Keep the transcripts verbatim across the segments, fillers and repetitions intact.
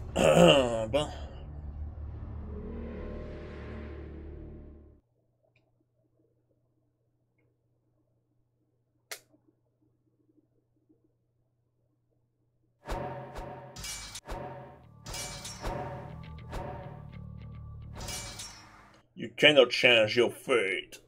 Bon. You cannot change your fate.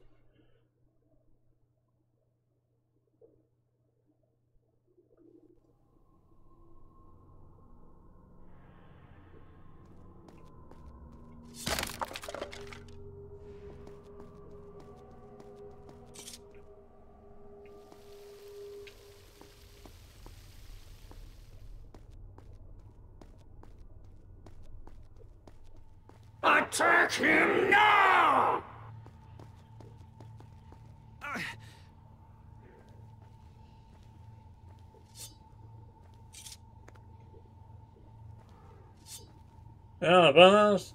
Attack him now! Ja, balance.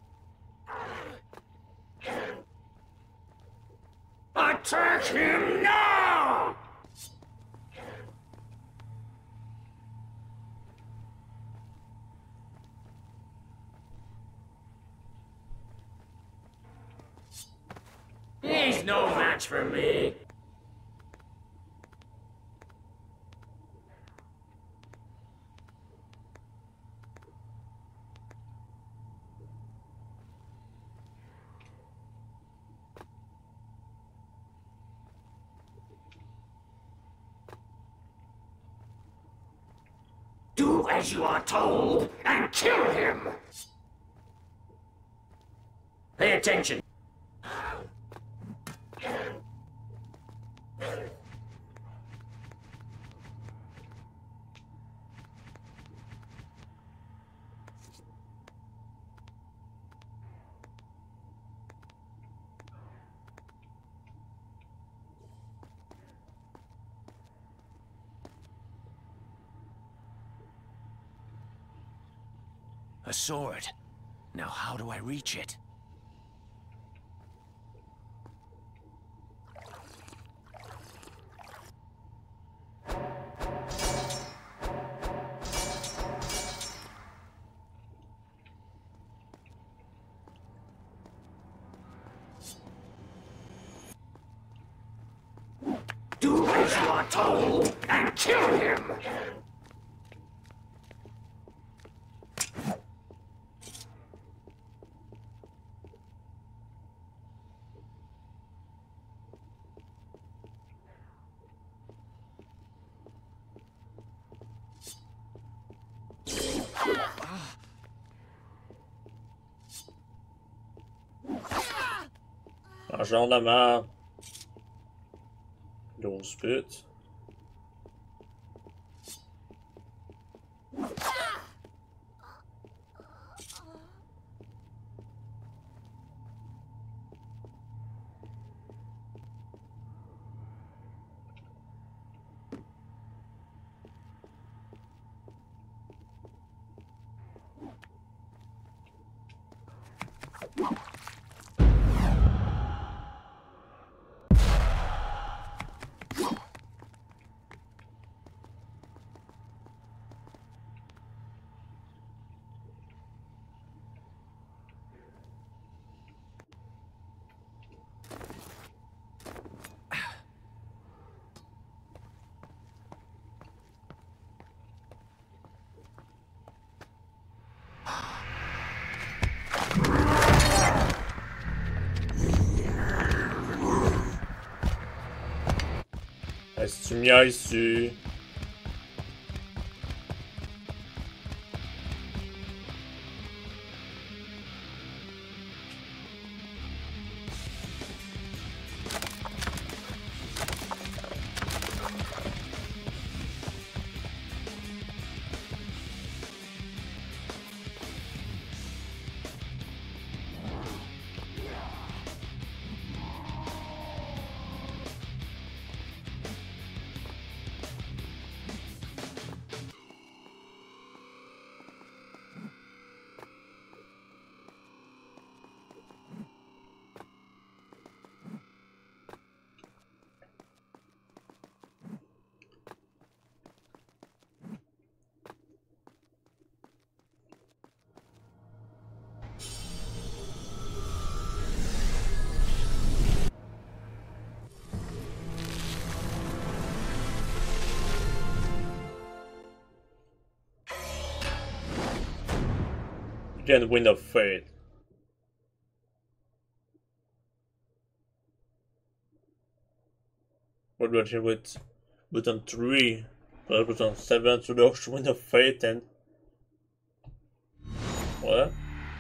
Attack him now! He's no match for me. Do as you are told and kill him! Pay attention. A sword. Now how do I reach it? Do as you are told and kill him! Un genre de merde. Grosse pute. Est-ce que tu m'y ailles dessus? Again, Wind of Fate. What was it with button three, but button seven to the Wind of Fate and what?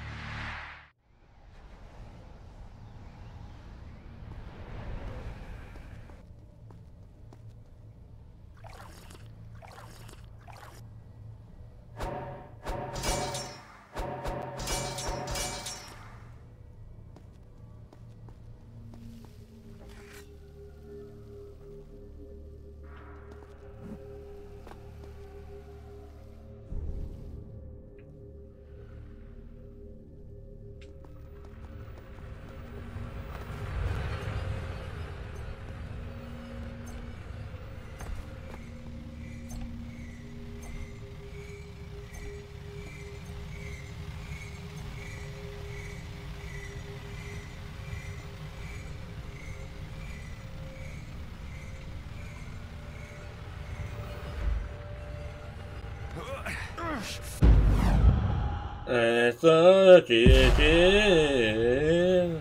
It's a G G.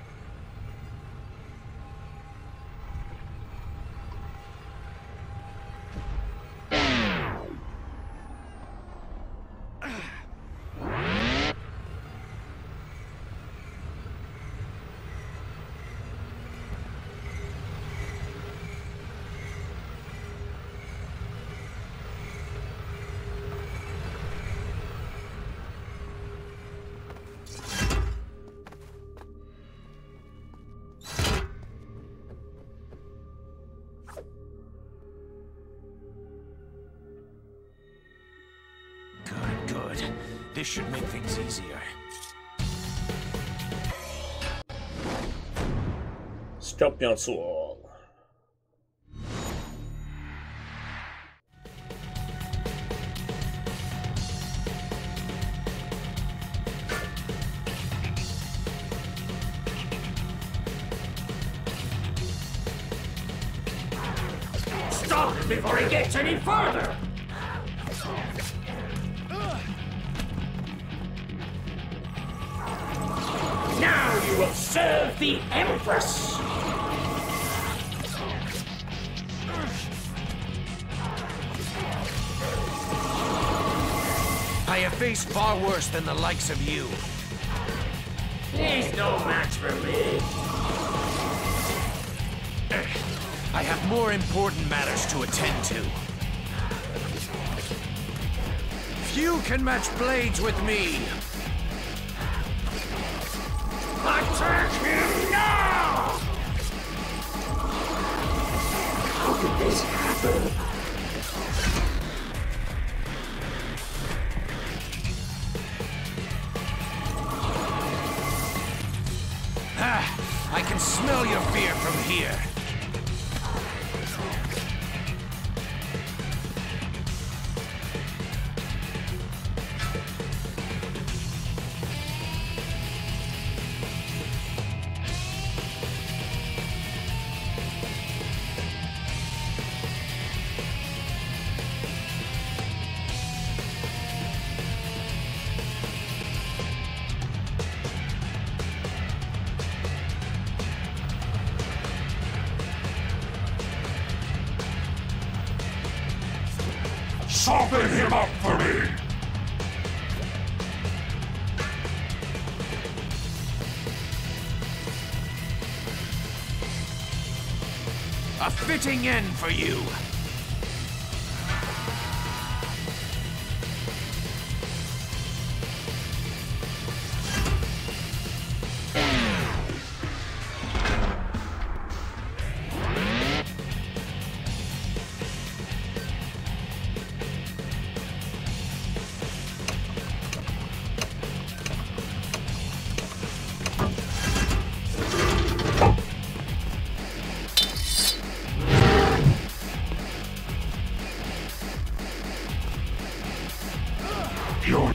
This should make things easier. Scorpion Sword. Stop him before he gets any further! Now you will serve the Empress! I have faced far worse than the likes of you. He's no match for me. I have more important matters to attend to. Few can match blades with me. Attack him now! How did this happen? Ah, I can smell your fear from here. Soften him up for me! A fitting end for you. You're...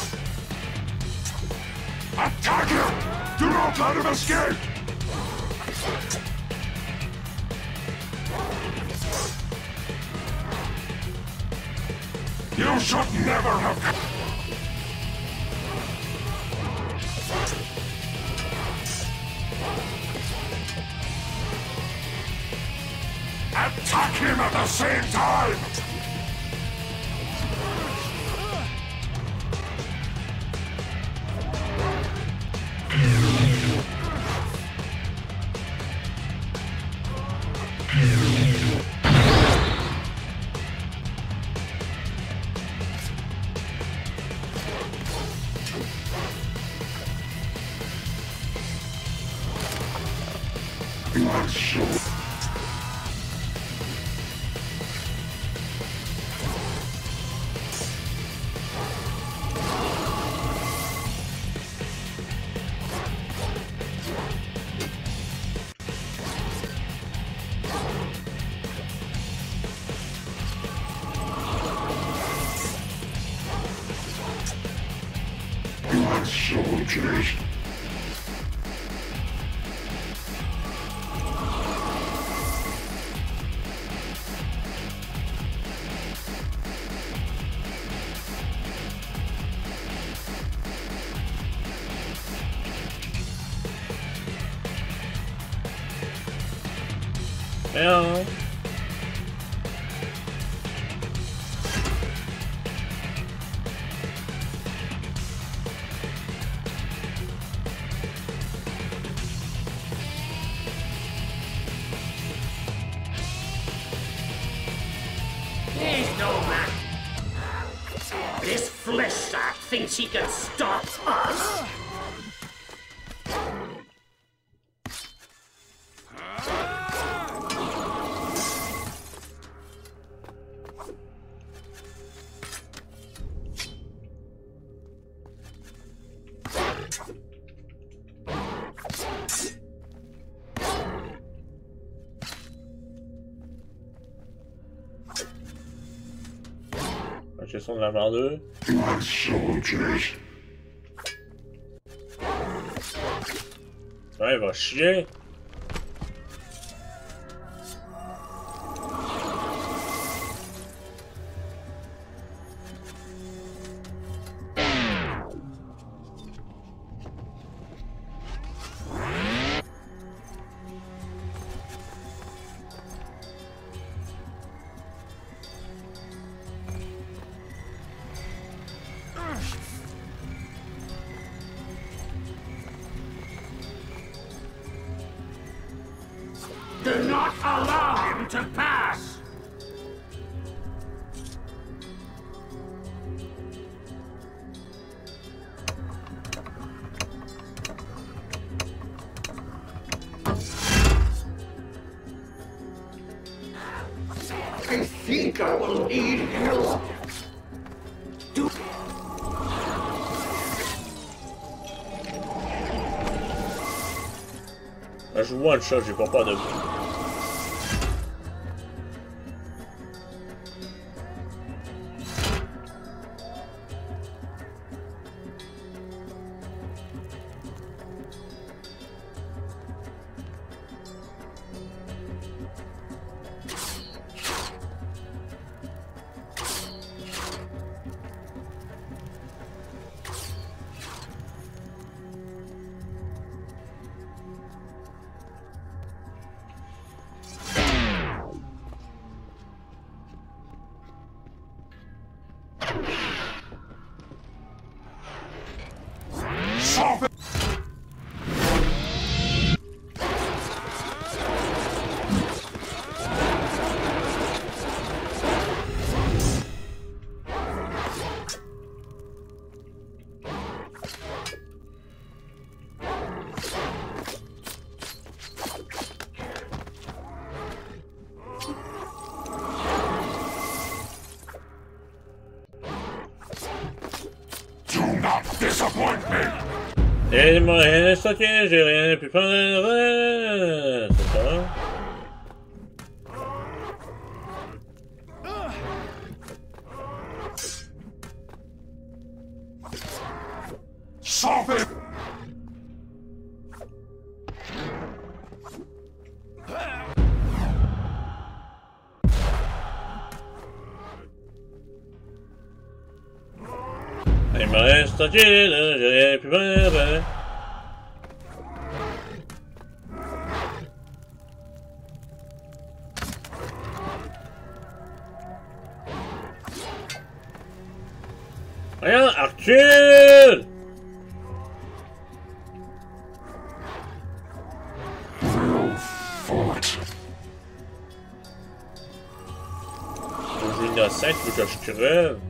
Attack him! Do not let him escape! You should never have... Attack him at the same time! Blood show. Blood soldiers. Yeah. He's no man. This flesh sack thinks he can stop us. Gestion de la vendeur. Blood soldiers. Ouais, il va chier. Do not allow him to pass! I think I will need help. Do Je joue one shot, j'ai pas peur de. Soften! Do not disappoint me! Et moi, rien à stocker, j'ai rien pu faire de reste. C'est ça? Soften! Il me reste tranquille, j'ai rien pu faire. Rien, Arthur! Je suis innocent, tu veux que je crève?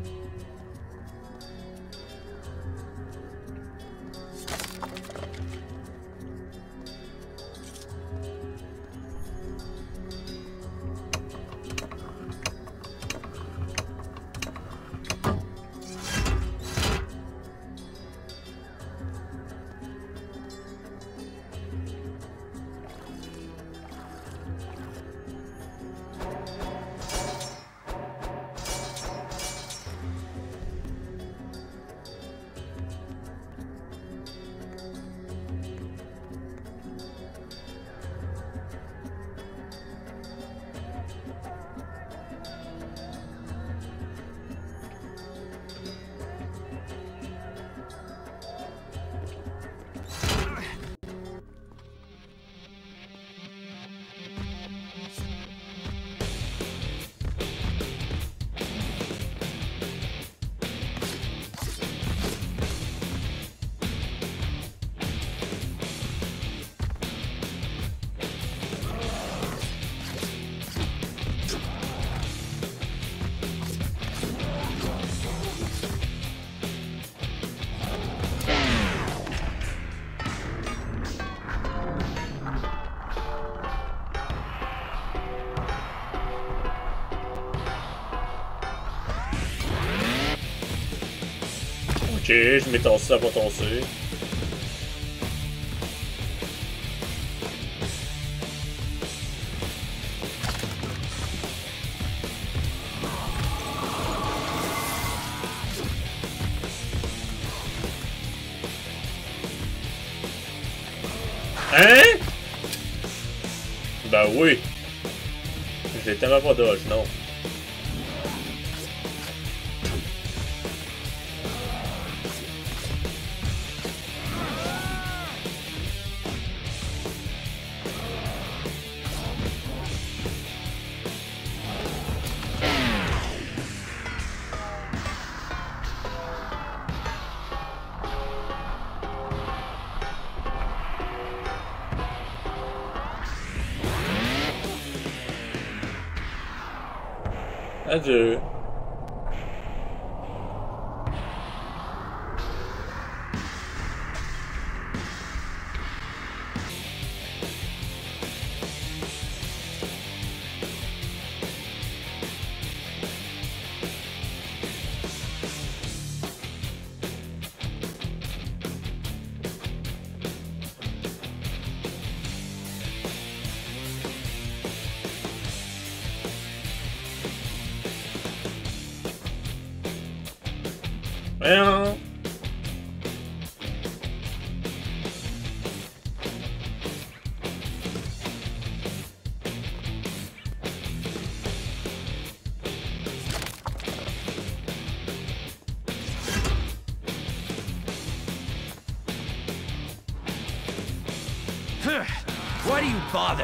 Ok, je mets tassé, ça va tasser. Hein? Ben oui. J'ai tellement pas dodge, non. Adieu. Rien. Why do you bother?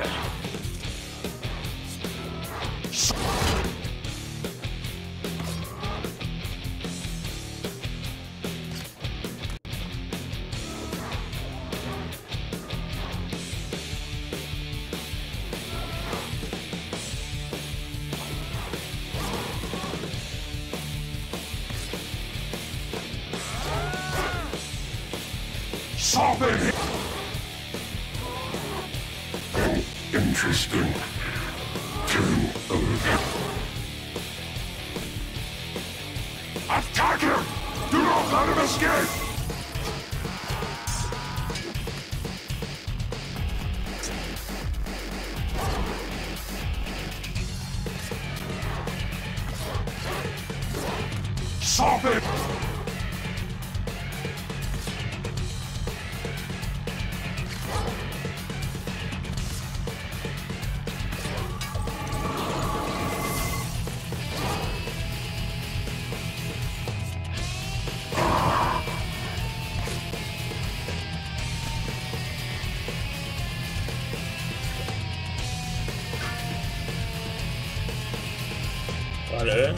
Something interesting to observe. Attack him! Do not let him escape! Stop it! Vale.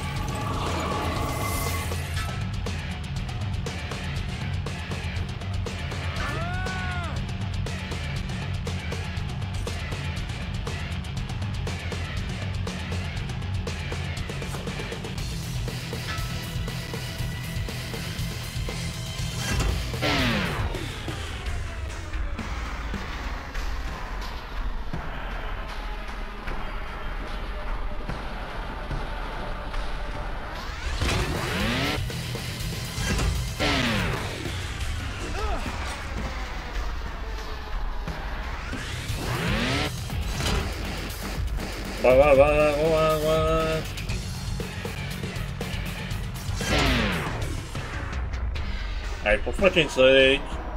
Va, va, va, va, va. Hey, for fucking sake.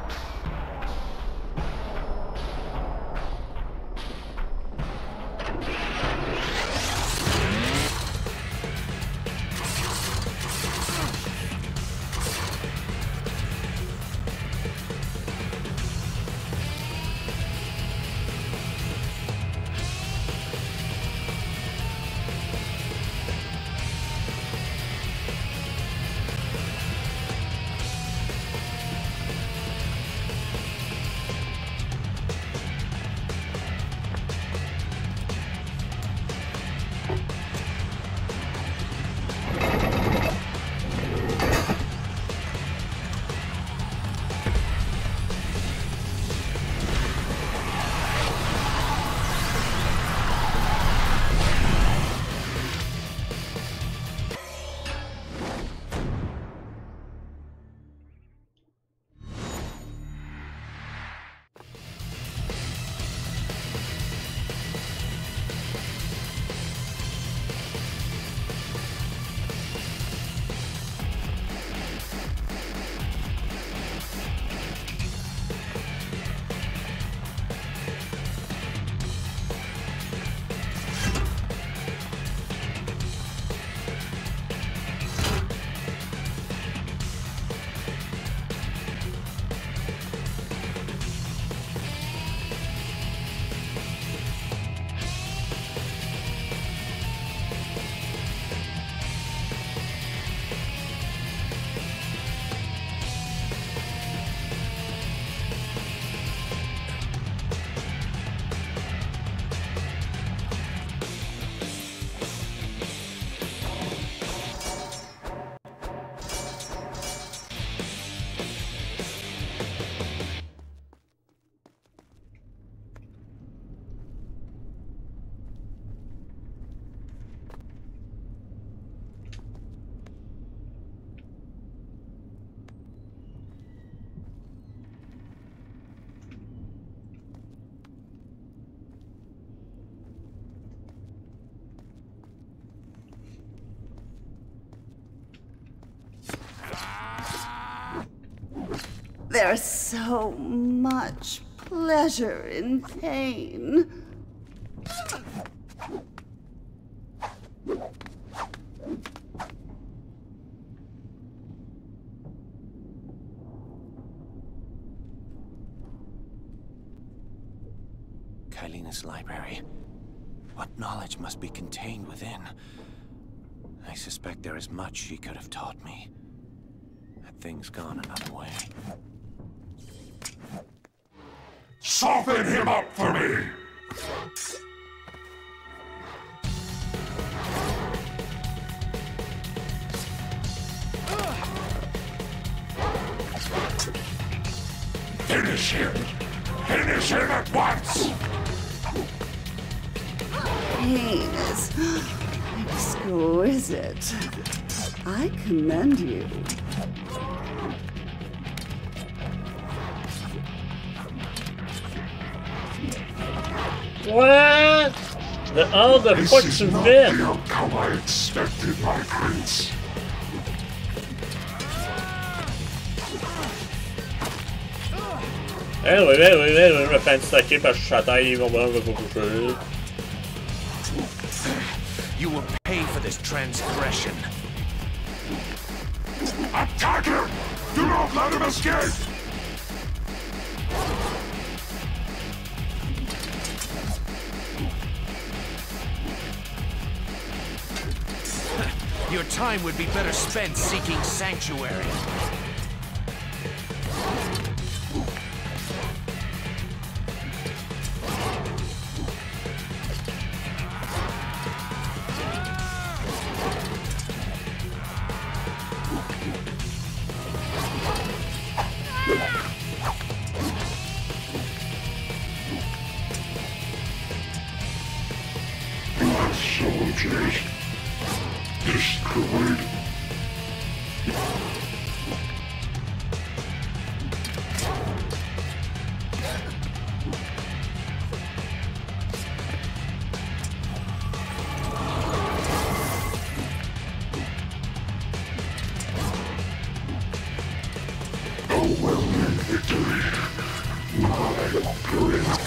There's so much pleasure in pain. Kylena's library. What knowledge must be contained within? I suspect there is much she could have taught me. Had things gone another way. Soften him up for me! Finish him! Finish him at once! Pain is exquisite. I commend you. What? The other This fucking is not bit. the outcome I expected, my prince. Eh oui, oui, oui, oui, je me fais stacker parce que je suis à terre, ils vont me coucher. You will pay for this transgression. Attack him! Do not let him escape! Your time would be better spent seeking sanctuary. Soldiers destroyed. Overwhelming victory. My prince.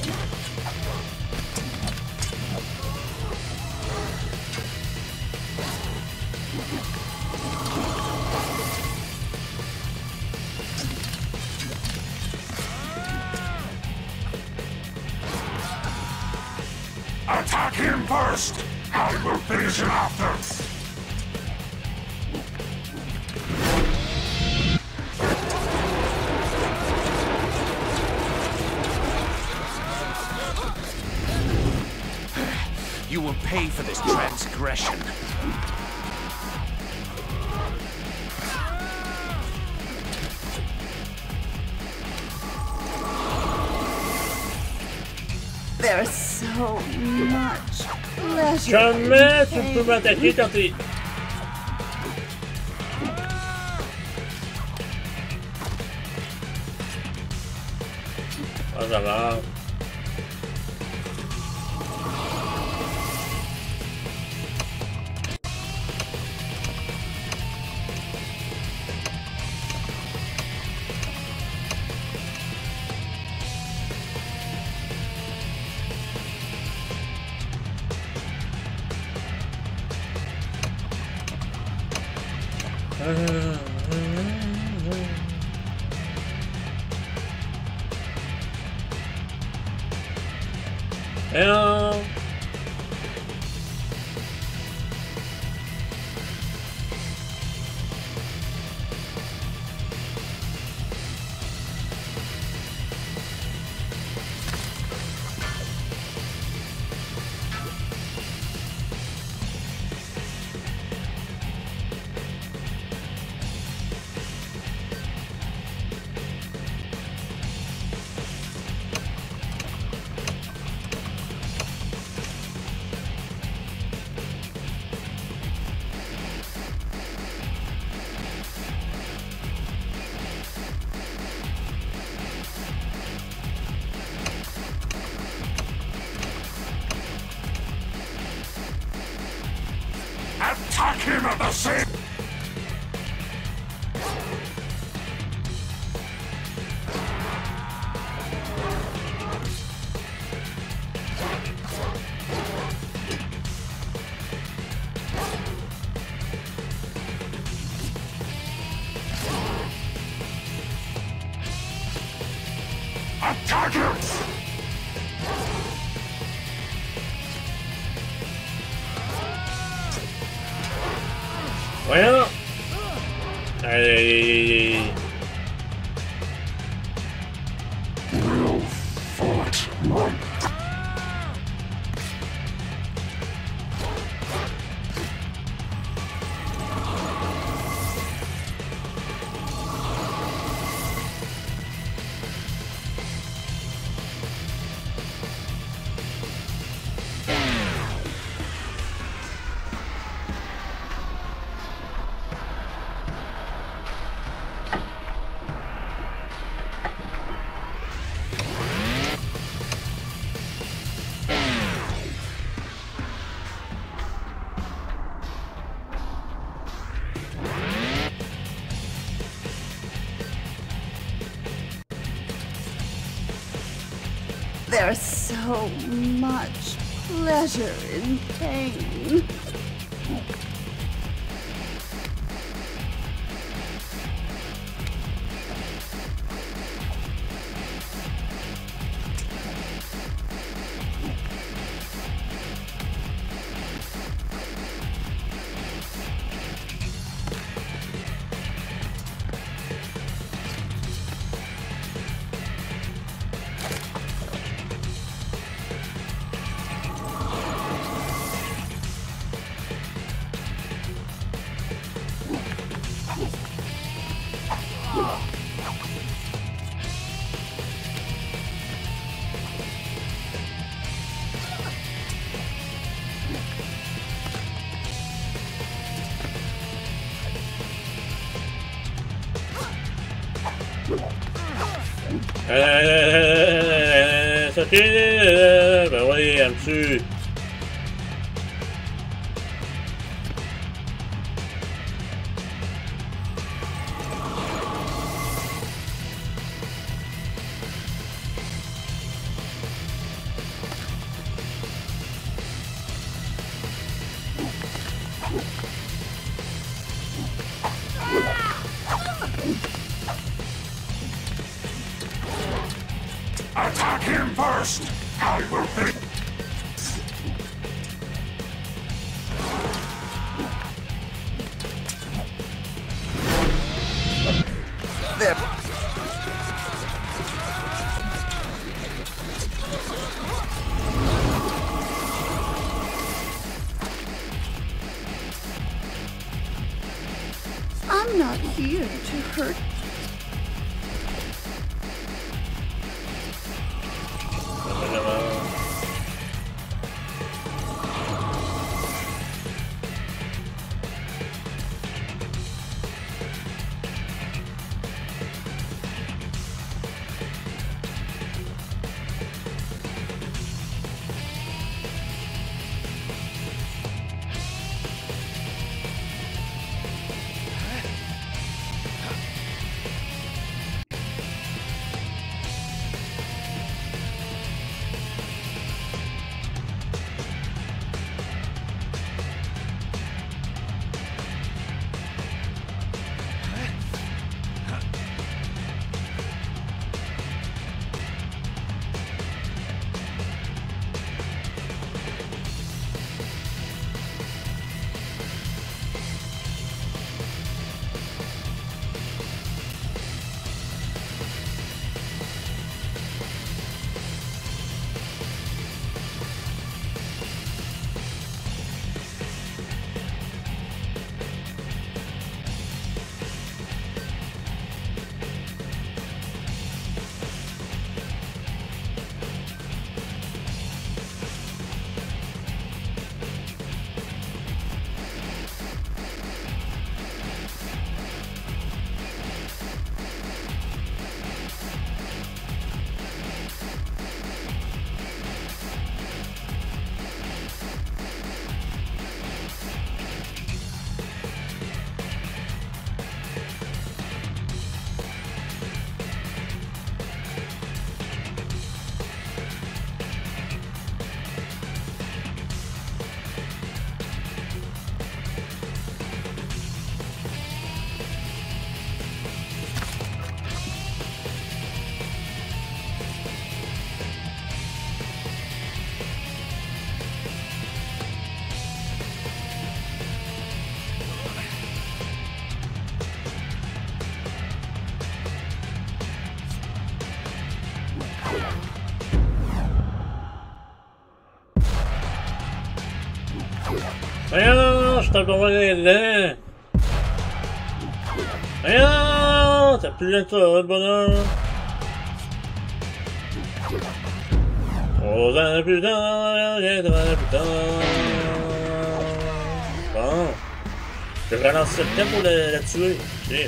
Attack him first! I will finish him after! You will pay for this transgression. There's so much pleasure Jamais in tu pain. peux m'attaquer quand t'es... Ah, ça va. Hello. Attack him at the same... Attack him! Bueno. Ay. Well fought, my... There's so much pleasure in pain. Euh, ça fait... Ben oui, elle me tue. Attack him first! I will finish. There. I'm not here to hurt. Voyons, je t'ai pas là. Voyons, t'as plus rien que ça, le bonheur. Trois ans plus tard, viendra plus tard. Bon. Je vais relancer le temps pour la, la tuer. Shit.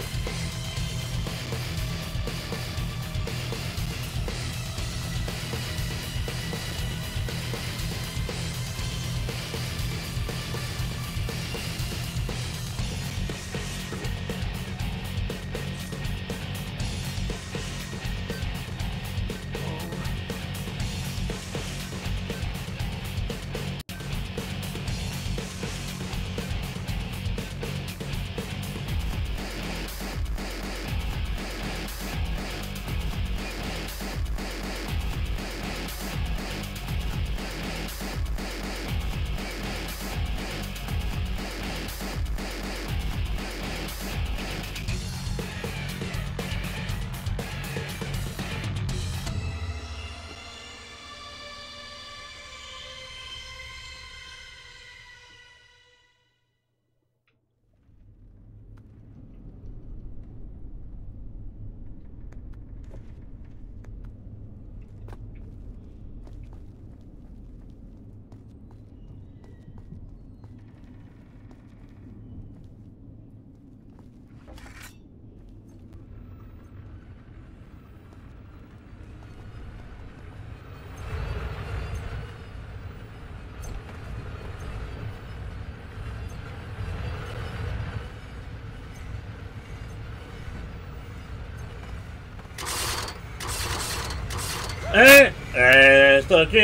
Eh, eh, sto qui.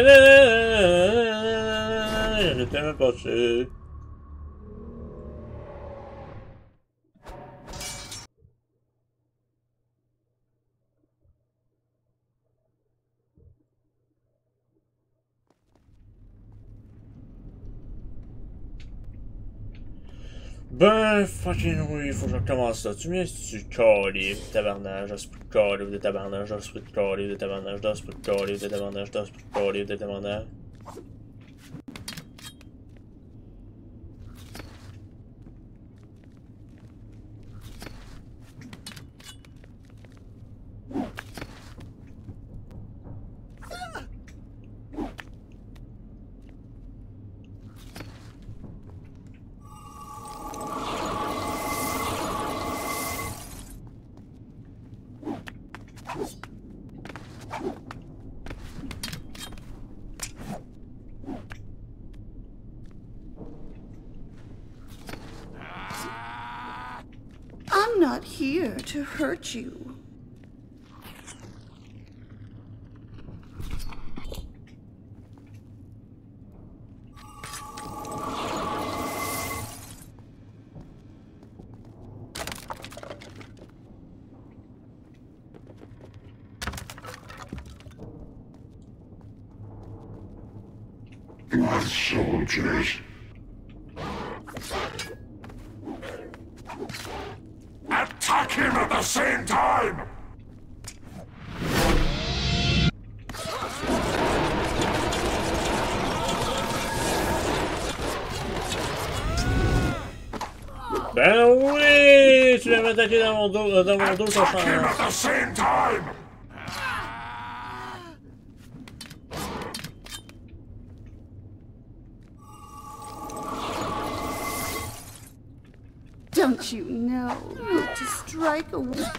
Je t'aime pas su. Ben, fucking oui, il faut que je recommence ça. Tu me tu calé, tabarnage, d'esprit de calé, de tabarnage, d'esprit de calé, de tabarnage, d'esprit de calé, de tabarnage, d'esprit de calé, de tabarnage. I'm not here to hurt you. My soldiers. Attack him at the same time! Ben oui! Tu viens m'attaquer dans mon dos, dans mon dos, ça Attack him at change. the same time! Don't you know that to strike a wo-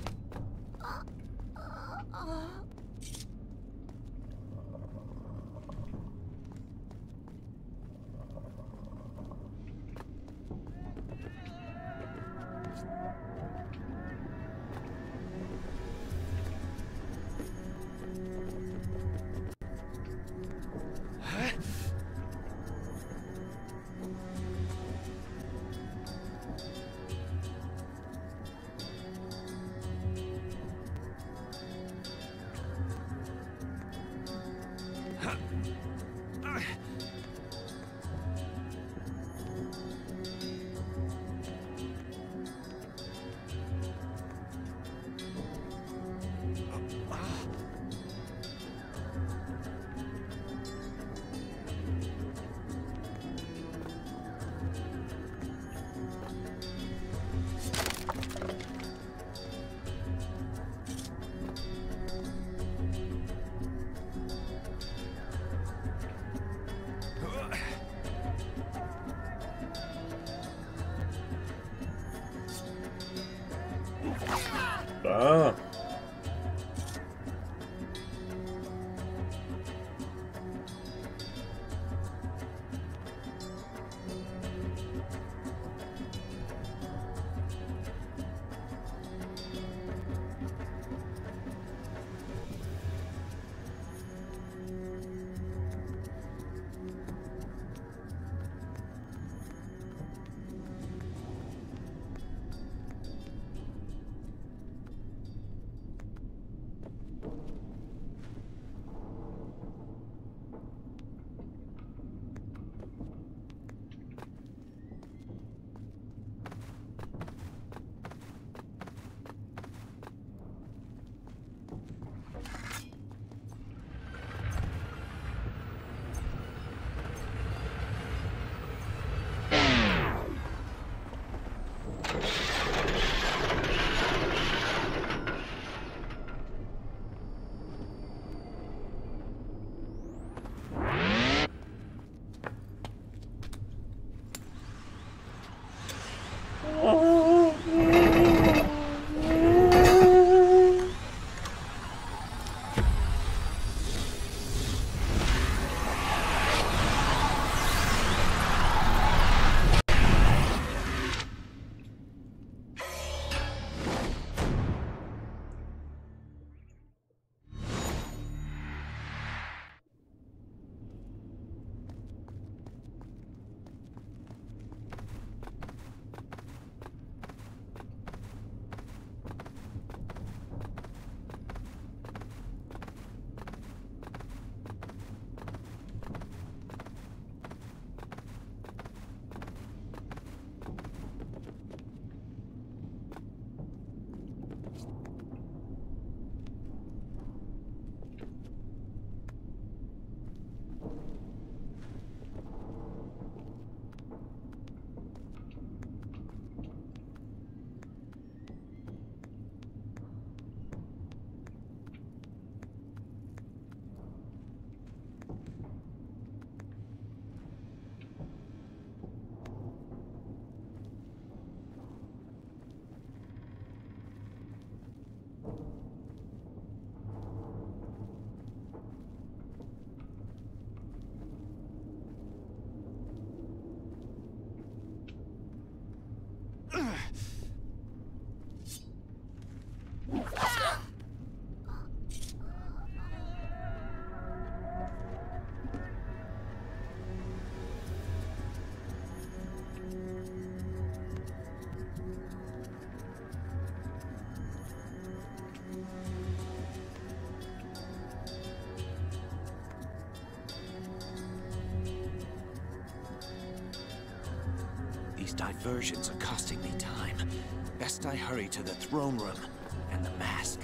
These diversions are costing me time. Best I hurry to the throne room and the mask.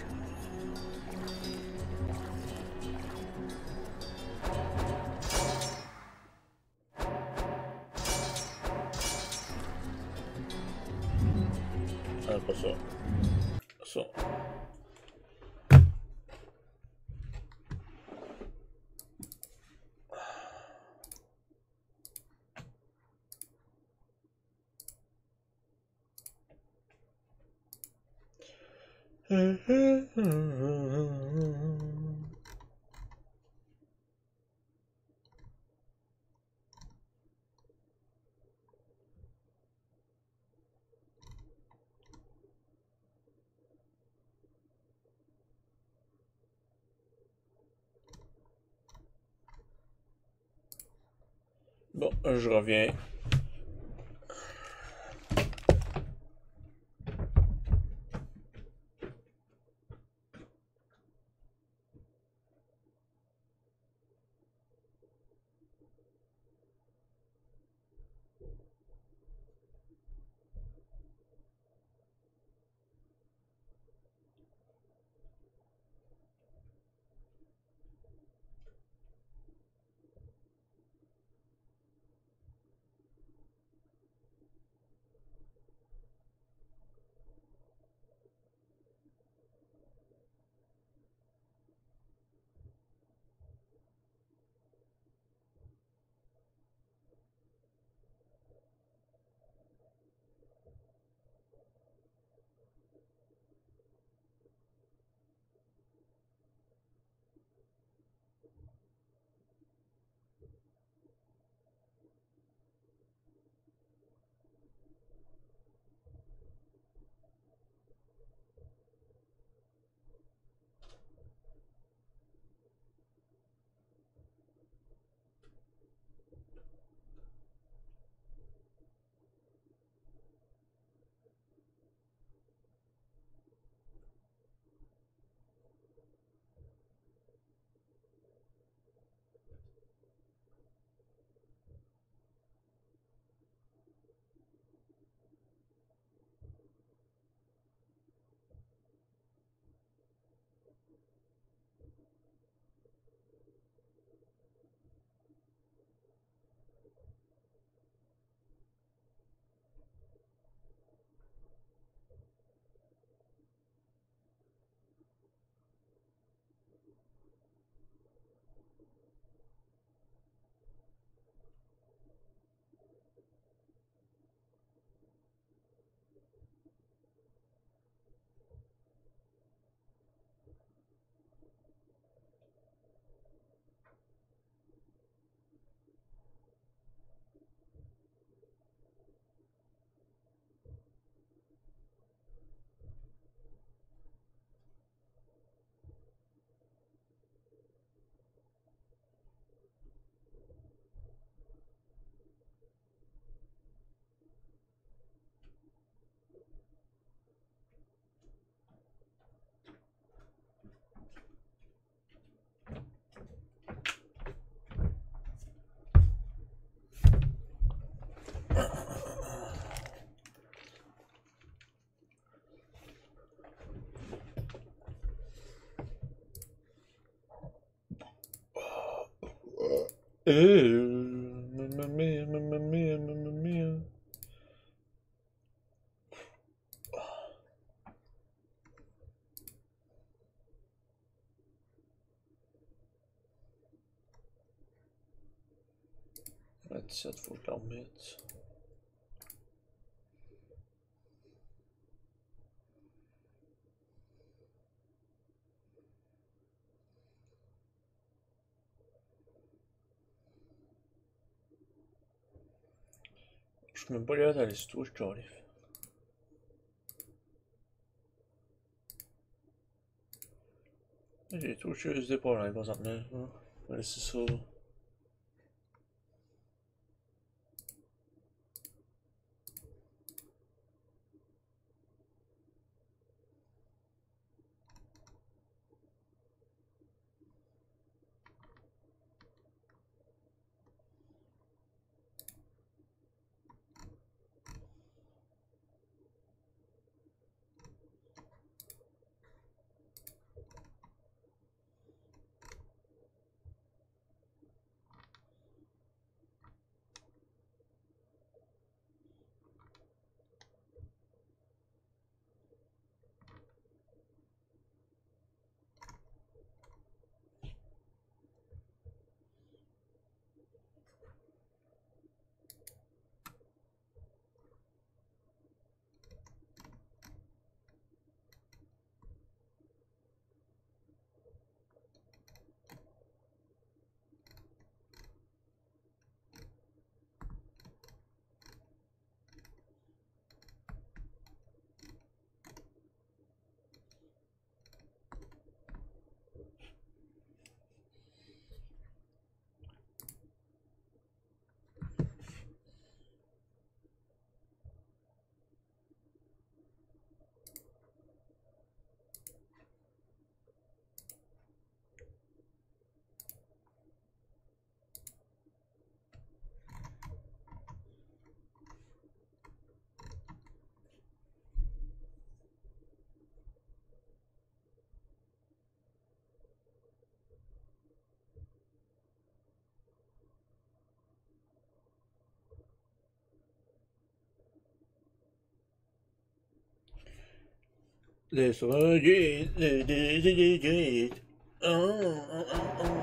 Ah, pas ça. Ça. Bon, je reviens. Euh, mamma mia, mamma mia, mamma mia. dix-sept, faut que je la remette. Je suis même pas là d'aller sur Twitch, j'arrive. J'ai Twitch des problèmes présentement. On va laisser ça. Laisse-moi guide, guide, guide, guide. Oh, oh, oh, oh.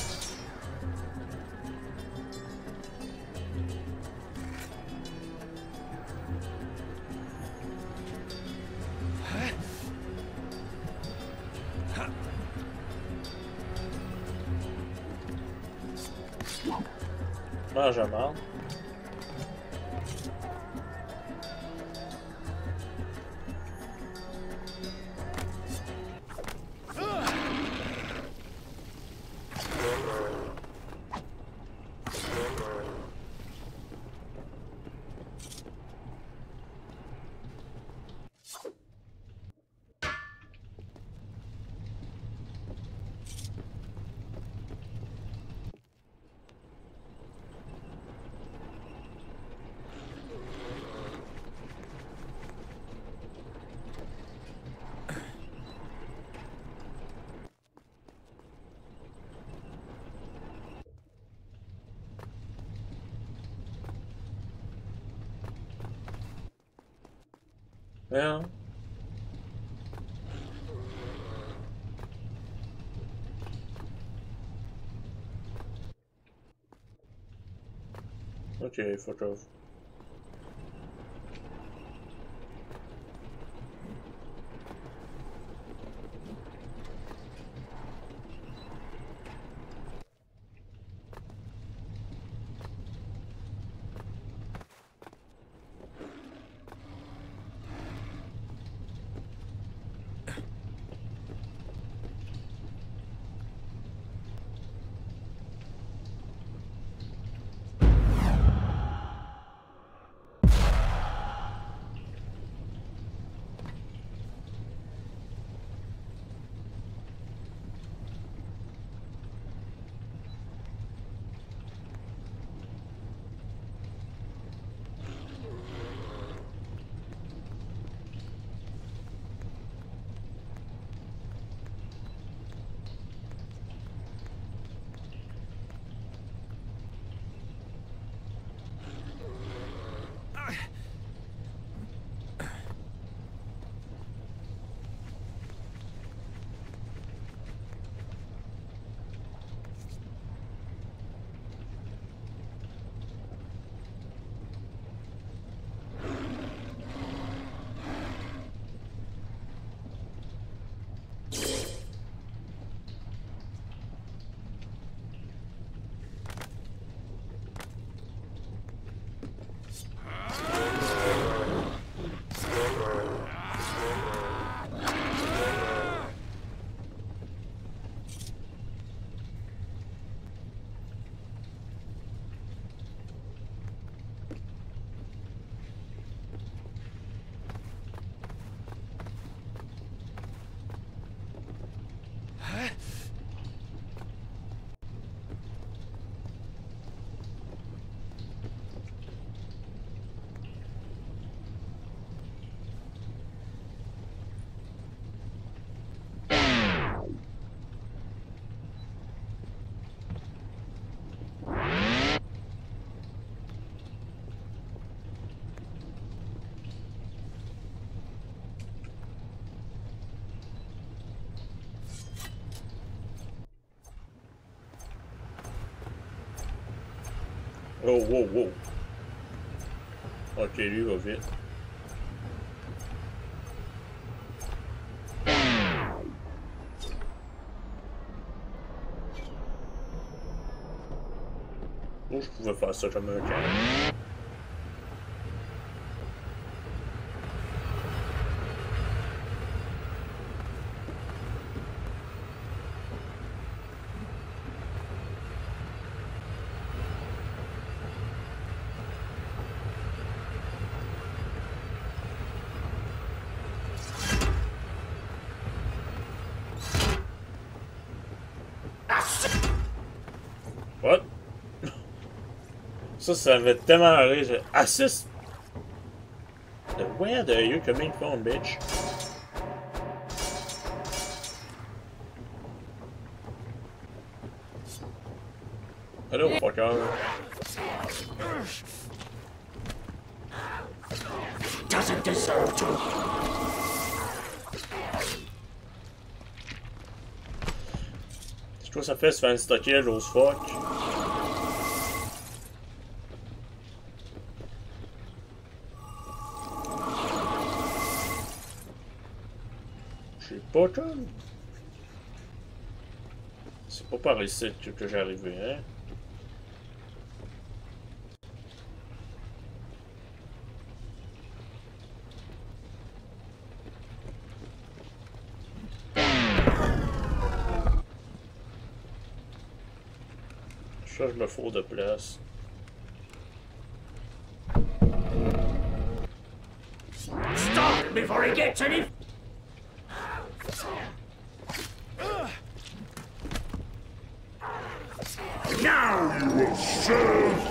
Mange à marde. Yeah. Okay, photo. Oh, wow, wow. Ok, lui va vite. Oh, je pouvais faire ça comme un can. What? Ça, ça m'avait tellement rire. Assist! Where are you coming from, bitch? Hello, fucker. Doesn't deserve to. Je sais pas ça fait se faire une stockage aux fuck. Je sais pas, John. C'est pas par ici que, que j'ai arrivé, hein. Je change le four de place. Stop him before he gets any. Now you will serve.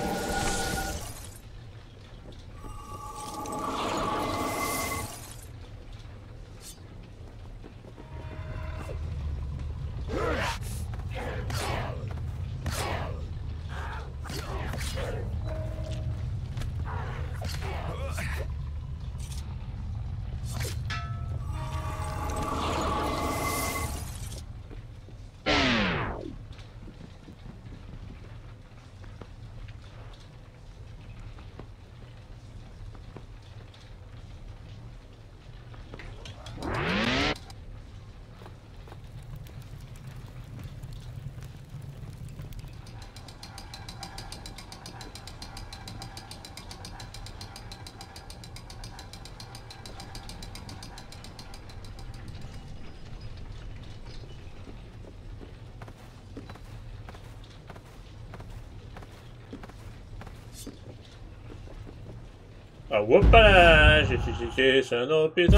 Ah, whoopala! J'ai cliqué sur un autre piton!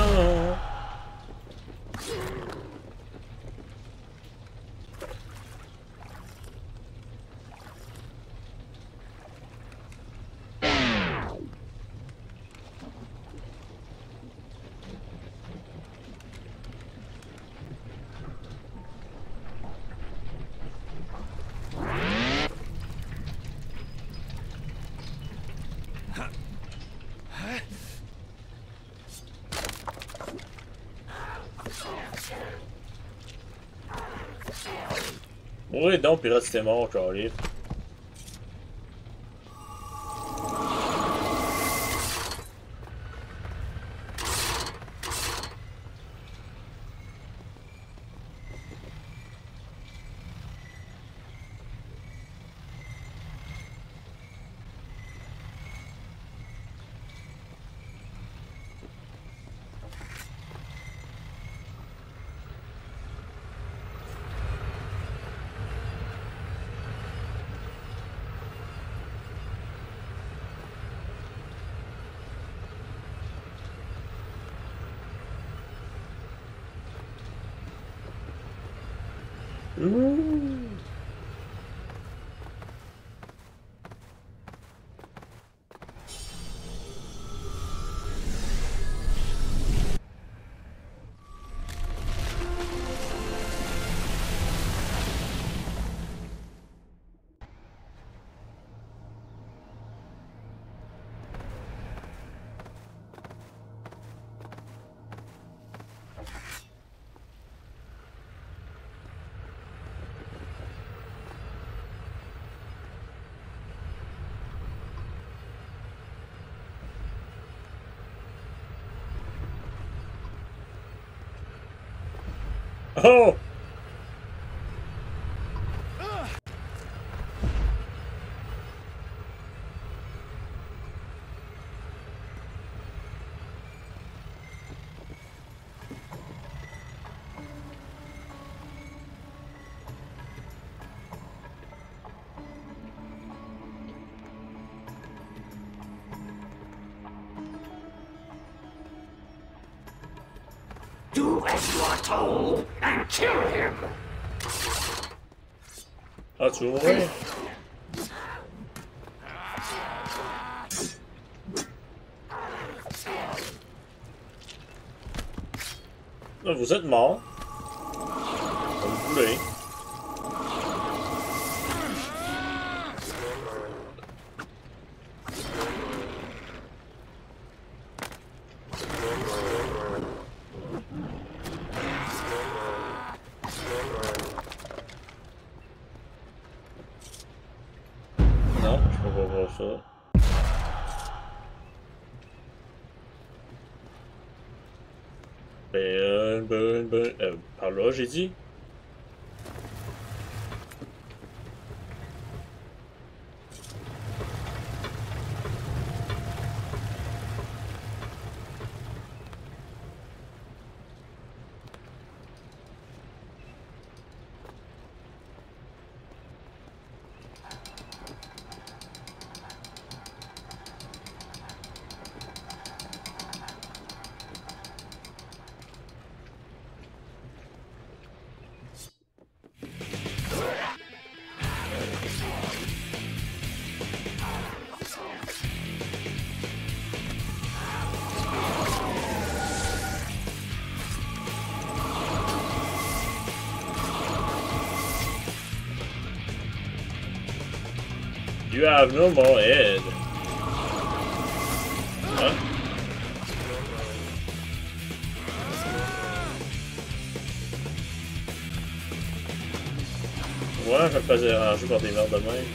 Oui, donc, pirate, c'était mort, Charlie. Ouh. Oh! Do as you are told and kill him. Ah, tu vois? Là, vous êtes mort. Comme vous voulez. On va voir ça. Ben, ben, ben, euh, par là, j'ai dit. You have no more head. Hein? Ouais, je me faisais déranger par des merdes de même.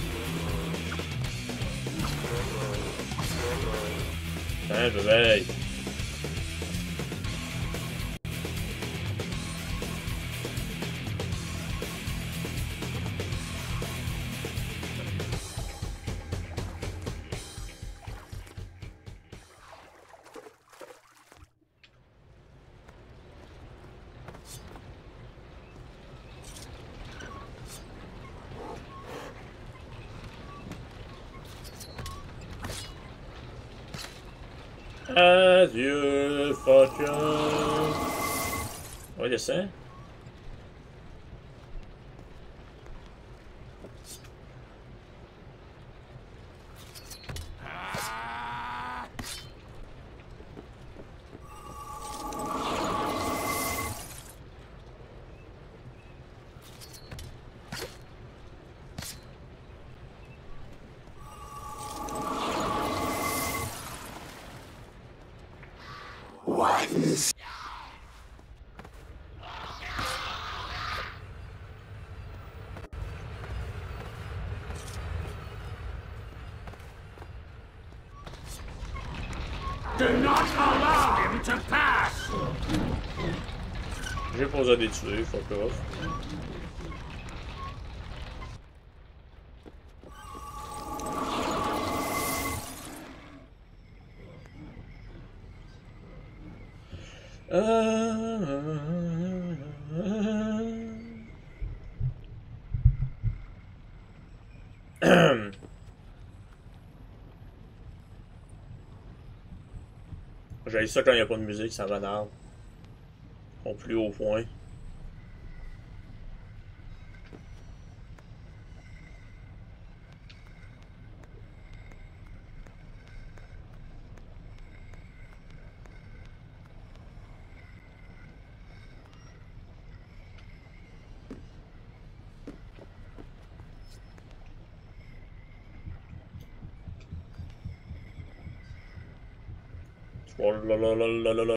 Hein, je veille. Adieu, fortune. What you say? Once. Do not allow him to pass! J'ai posé des tuer, fuck off. J'ai ça quand il n'y a pas de musique, ça m'énerve. Au plus haut point. Oh là là là là là là.